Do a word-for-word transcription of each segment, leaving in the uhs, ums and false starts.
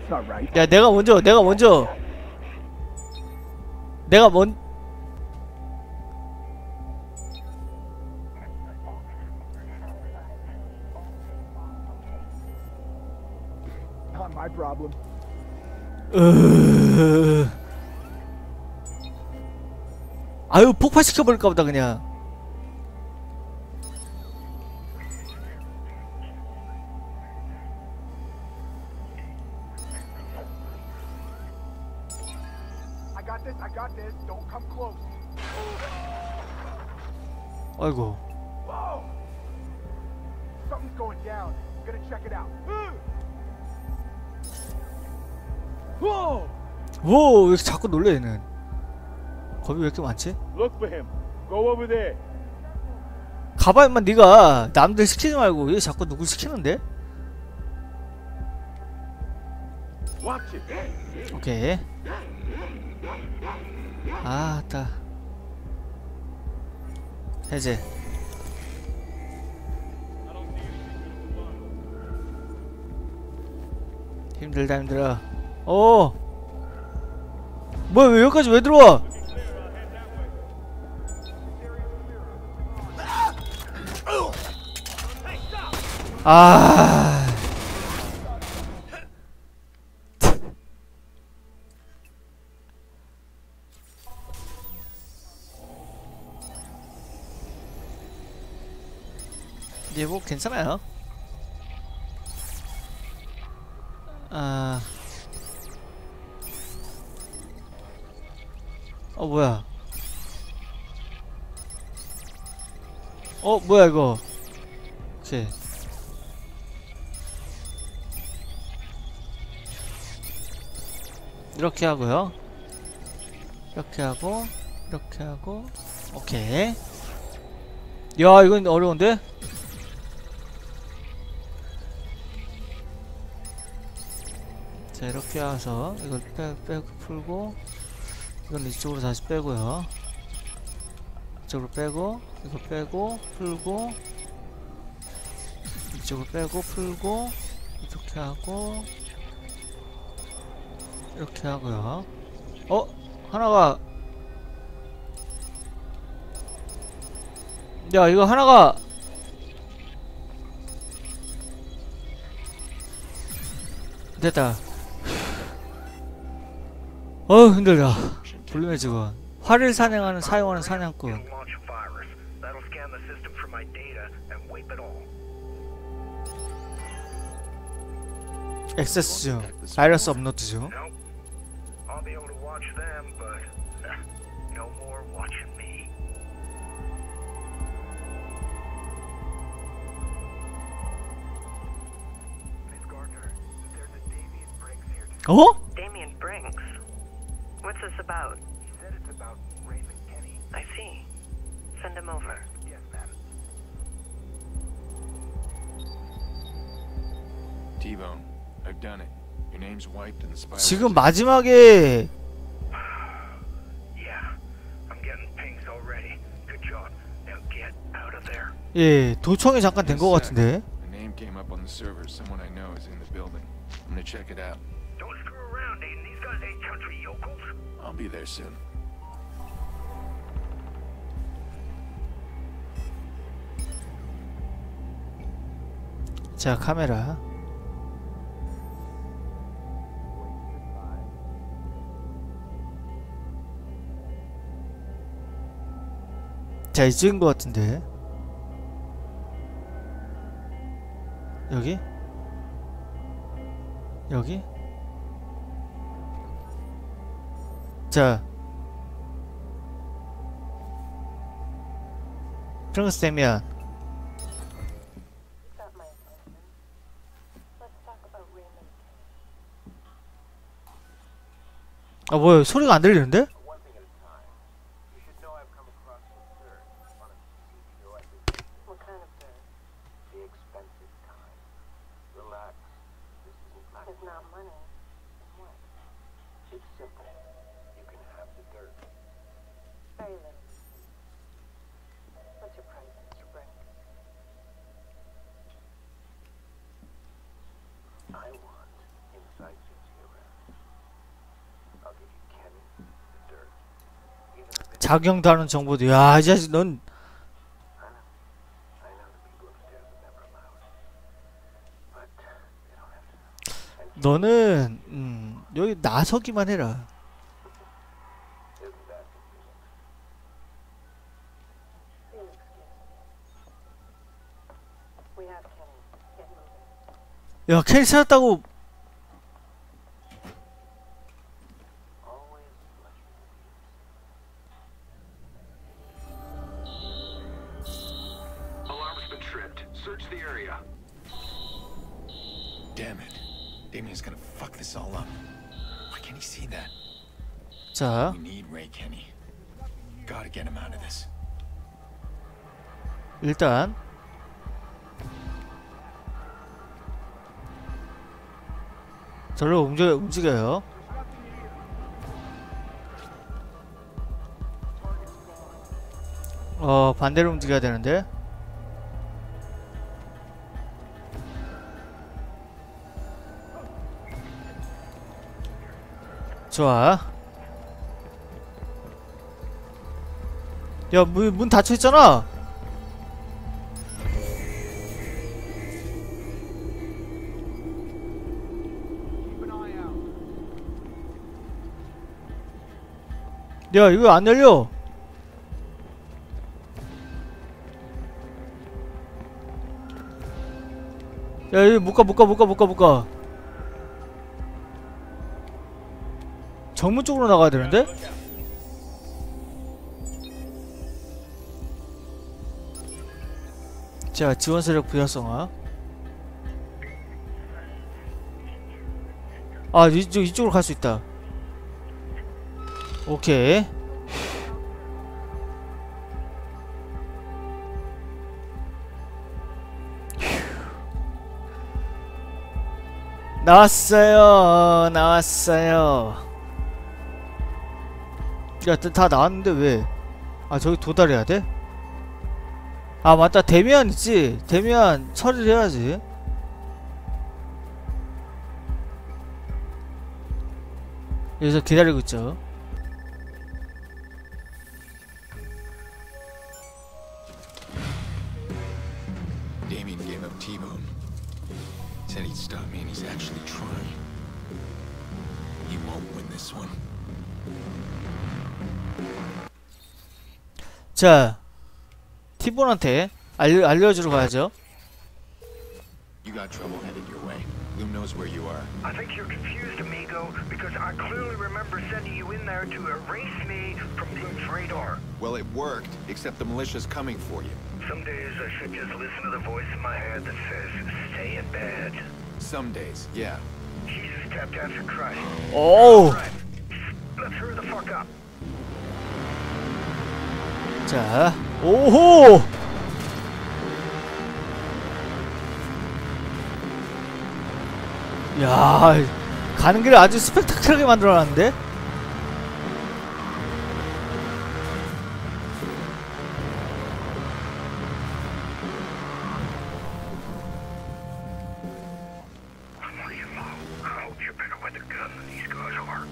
That's not right. 야, 내가 먼저, 내가 먼저. 내가 먼. Not my problem. 으... 아유, 폭파시켜버릴까 보다 그냥. I got this. I got this. Don't come close. 아이고. Whoa! Something's going down. Gonna check it out. Whoa! 오, 왜 이렇게 자꾸 놀래 얘는. 겁이 왜 이렇게 많지? Look for him. Go over there. 가봐 임마. 네가 남들 시키지 말고 왜 자꾸 누굴 시키는데? Watch it. 오케이. 아, 따. 해제. 힘들다 힘들어. 오. 뭐야, 왜 여기까지 왜 들어와? 아. 예, 뭐 괜찮아요. 아. 어, 뭐야? 어, 뭐야 이거? 오케이. 이렇게 하고요. 이렇게 하고, 이렇게 하고, 오케이. 야, 이건 어려운데? 자, 이렇게 와서 이걸 빼, 빼고 풀고, 이건 이쪽으로 다시 빼고요. 이쪽으로 빼고, 이거 빼고, 풀고, 이쪽으로 빼고, 풀고, 이렇게 하고, 이렇게 하고요. 어? 하나가, 야, 이거 하나가, 됐다. 어우, 힘들다. 불륜의 직원. 활을 사냥하는 사용하는 사냥꾼. 액세스 중. 바이러스 업로드 중. 어? Damien Brinks. What's this about? He said it's about Raymond Kenny. I see. Send him over. Yes, ma'am. T-Bone, I've done it. Your name's wiped and the spy. 지금 마지막에 Yeah, I'm getting pings already. Good job. Now get out of there. 예, 도청이 잠깐 된 것 같은데. The name came up on the server. Someone I know is in the building. I'm gonna check it out. Don't screw around, Aiden. These guys ain't country yokels. I'll be there soon. 자, 카메라. 자, 이 찍은 것 같은데. 여기? 여기? 자, 프랑스 되면 Got my attention. Let's talk about Raymond. 아, 뭐야, 소리가 안 들리는데? One thing at a time. You should know I've come across some dirt on a C P O I think. What kind of dirt? The expensive kind. Relax. This isn't money. It's not money. Then what? It's simple. You can have the dirt. Very little. What's your price, Mister Brinks? I want inside C T O 작용도 하는 정보도. 야, 이 자식 넌 I know the people upstairs would never allow it. But they don't have to. And 너는 음, 여기 나서기만 해라. isn't that confusing? Felix, we have Kenny. Get moving. 야, 캐리 찾았다고. Always much Alarm's been tripped. Search the area. Damn it. Damien's gonna fuck this all up. Why can't he see that? 자, We need Ray Kenny. Gotta get him out of this. 일단 저를 움직여, 움직여요. 어, 반대로 움직여야 되는데. 좋아. 야, 문, 문 닫혀있잖아. 야, 이거 안 열려. 야, 여기 못 가, 못 가, 못 가, 못 가, 못 가. 정문 쪽으로 나가야 되는데? 자, 지원 세력 부여성화. 아, 이쪽, 이쪽으로 갈 수 있다. 오케이. 나왔어요. 나왔어요. 야, 다 나왔는데 왜? 아, 저기 도달해야 돼? 아, 맞다. 데미안 있지? 데미안 처리를 해야지. 여기서 기다리고 있죠. Damien gave up T-Bone. Said he'd stop me, and he's actually trying. He won't win this one. 자, 티본한테 알려, 알려주러 가야죠. You got trouble headed your way. Loom knows where you are. I think you're confused, amigo, because I clearly remember sending you in there to erase me from Bloom's radar. Well, it worked, except the militia's coming for you. Some days I should just listen to the voice in my head that says, stay in bed. Some days, yeah. Jesus tapped after Christ. 오우. Right. Let's hurry the fuck up. 자, 오호! 야, 가는 길을 아주 스펙타클하게 만들어놨는데? What do you know? I hope you're better with a gun than these guys are.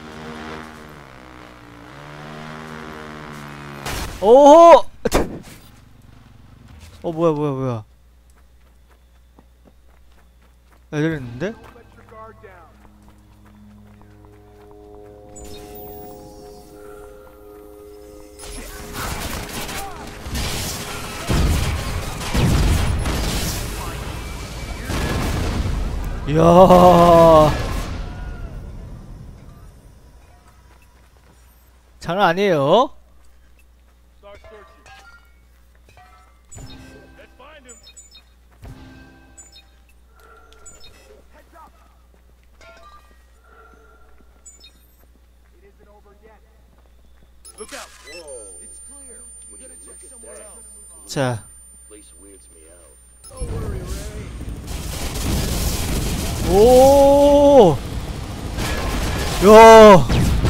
오호! 어, 뭐야, 뭐야, 뭐야. 애들 있는데? 이야, 장난 아니에요. 자, Place weirds me out. 오, 야,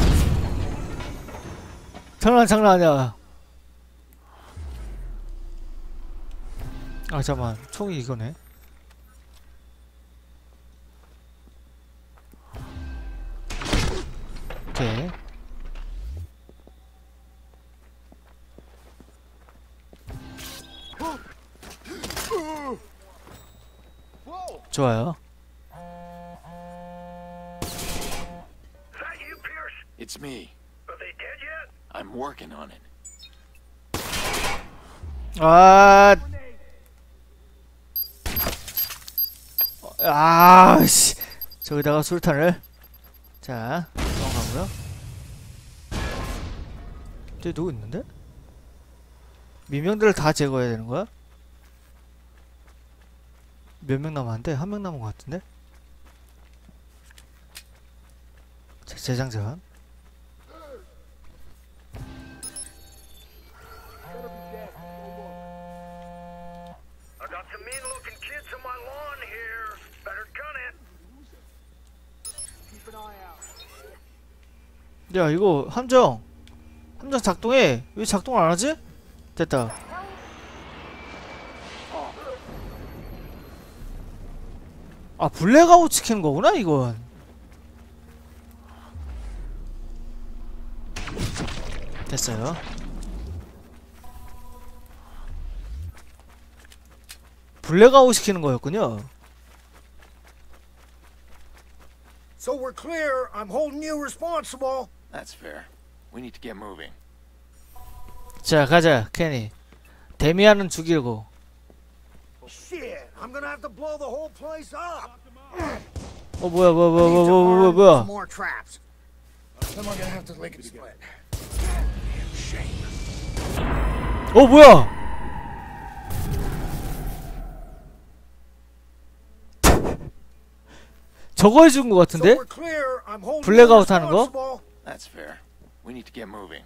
장난 장난 아니야. 아, 잠만, 총이 이거네. 오케이. 좋아요. Is that you, Pierce? It's me. Are they dead yet? I'm working on it. 아, 아, 씨. 저기다가 술탄을. 자, 넘어가고요. 저기 누구 있는데? 민명들을 다 제거해야 되는 거야? 몇 명 남았는데? 한 명 남은 것 같은데? 자, 재장전. I got some mean-looking kids on my lawn here. Better gun it. 야, 이거 함정. 함정 작동해. 왜 작동을 안 하지? 됐다. 아, 블랙아웃 시키는 거구나, 이건. 됐어요. 블랙아웃 시키는 거였군요. So we're clear. I'm holding you responsible. That's fair. We need to get moving. 자, 가자, 케니. 데미안은 죽이고. Shit, I'm gonna have to blow the whole place up. 어, 뭐야, 뭐야, 뭐야, I need 뭐야, to 뭐야, 뭐야, arm 뭐야. some more traps. Then we're gonna have to lick it split. 어, 뭐야? 저거 해준 거 So 같은데? we're clear. I'm holding you 블랙아웃 하는 거? responsible. That's fair. We need to get moving.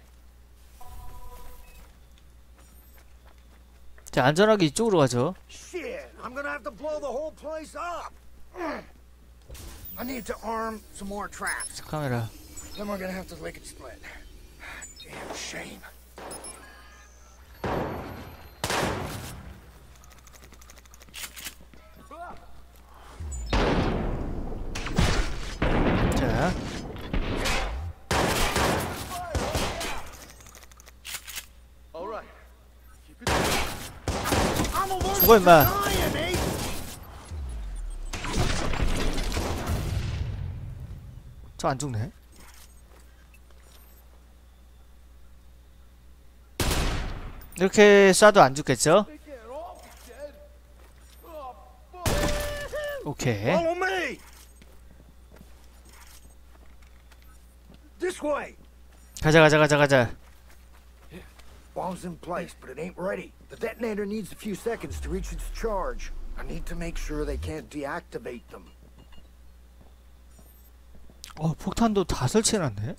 자, 안전하게 이쪽으로 가죠. Shit, I'm gonna have to blow the whole place up. I need to arm some more traps. 카메라. Then we're gonna have to lick it split. Damn shame. 자. I'm allergic 죽어, 임마. to dying, 저 안 죽네. 이렇게 쏴도 안 죽겠죠? 오케이. Follow me. This way. 가자, 가자, 가자, 가자. Bomb's in place, but it ain't ready. The detonator needs a few seconds to reach its charge. I need to make sure they can't deactivate them. 어, 폭탄도 다 설치해놨네.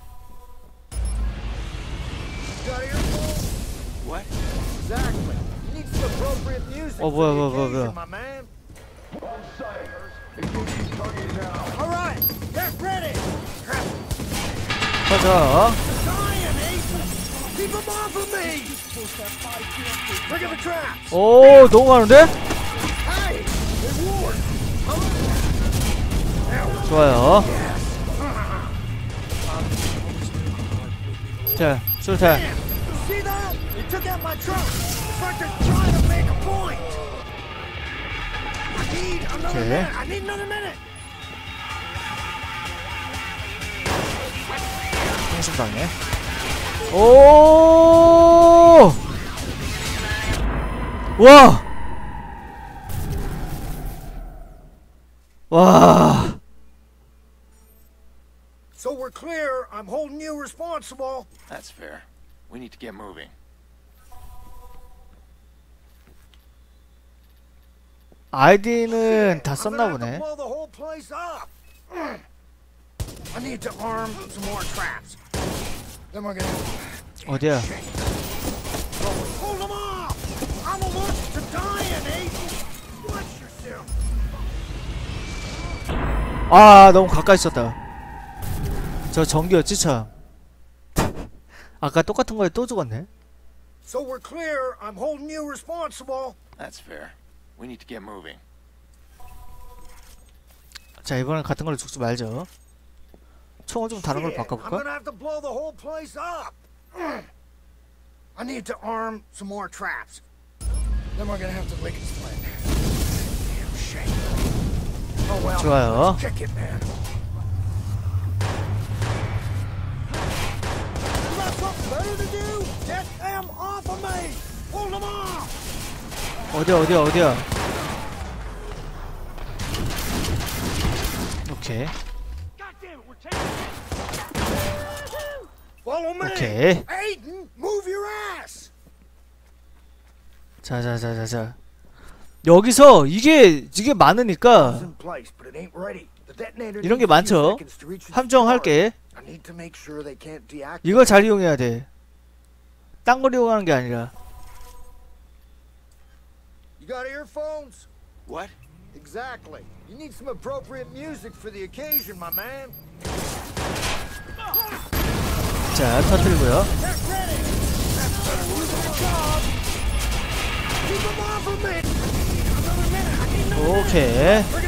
Got earphones? What? Exactly. You need some appropriate music Oh, for boy, the boy, boy, occasion, boy. my man. All right, get ready. 가자. Dying, Ethan. Keep them off of me. Look at the traps. 오, 너무 많은데? Hey, it worked. 좋아요. 자, 술탄. See that? They took out my truck. It's like they're trying to make a point. I need another Okay. minute. I need another minute. 통신방에. 오! 와! 와! So we're clear. I'm holding you responsible. That's fair. We need to get moving. 아이디는 다 I'm 썼나 gonna have to 보네. blow the whole place up. I need to arm some more traps. Then we're gonna 어디야? hold them off. I'm allergic to dying, Ethan. Watch yourself. 아, 너무 가까이 있었다. 저 전기였지 참. 아까 똑같은 거에 또 죽었네. So we're clear. I'm holding you responsible. That's fair. We need to get moving. 자, 이번엔 같은 걸로 죽지 말죠. 총을 좀 다른 걸로 Shit, I'm 바꿔볼까? gonna have to blow the whole place up. I need to arm some more traps. Then we're gonna have to lick it split. Damn shame. Oh well. 좋아요. Check it, man. You got something better to do? Get them off of me! Hold them off! 어디야 어디야 어디야. 오케이. Follow me! 오케이. Aiden, move your ass! 자자자자자. 여기서 이게 이게 많으니까 It's in place, but it ain't ready. The detonator 이런 게 needs a few 많죠. seconds to reach its 함정할게. charge. I need to make sure they can't deactivate. 이걸 잘 이용해야 돼. 딴 걸 이용하는 게 아니라. You got earphones? What? Exactly. You need some appropriate music for the occasion, my man. 자, 터뜨리고요. Get ready! Good job! Keep them off of me! Another minute, I need no 오케이. We're